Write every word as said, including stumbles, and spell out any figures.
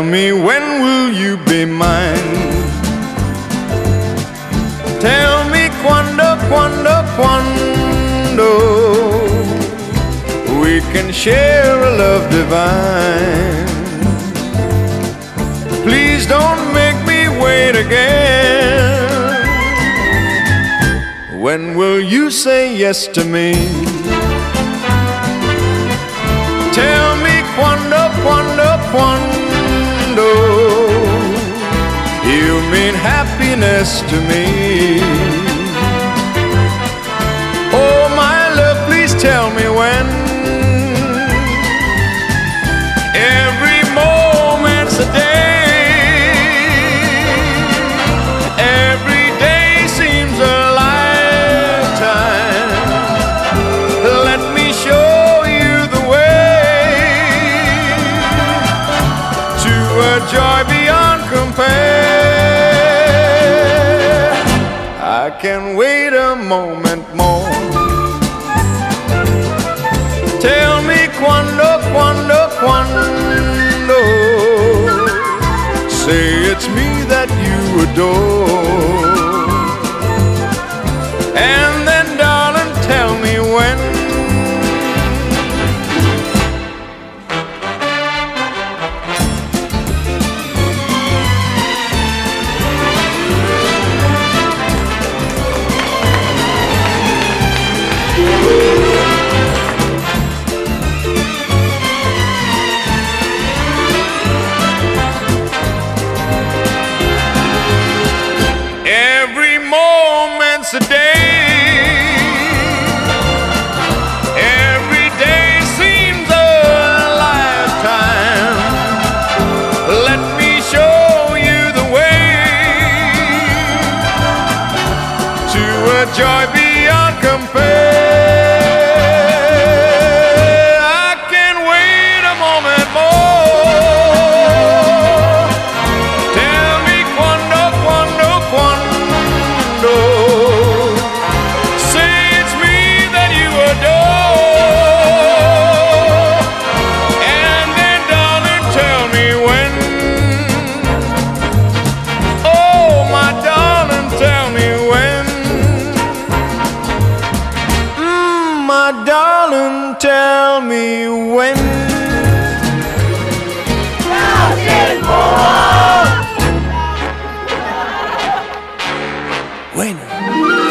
me, when will you be mine? Tell me quando, quando, quando we can share a love divine. Please don't make me wait again. When will you say yes to me? Tell me quando, quando, quando you mean happiness to me. Oh my love, please tell me when. Every moment's a day, every day seems a lifetime. Let me show you the way to a joy beyond compare. I can't wait a moment more. Tell me quando, quando, quando say it's me that you adore. And then darling, tell me when. Every moment's a day, every day seems a lifetime. Let me show you the way to a joy beyond compare. I can't wait a moment more. Tell me quando, quando, quando say it's me that you adore. And then darling, tell me when. Oh my darling, tell me when. Mm, my darling, tell me when. When?